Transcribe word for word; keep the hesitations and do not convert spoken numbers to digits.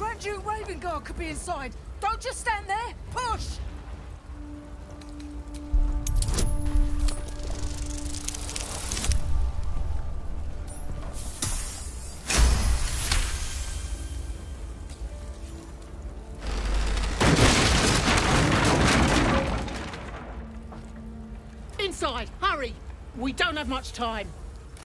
Grand Duke Raven Guard could be inside. Don't just stand there. Push! Inside, hurry! We don't have much time.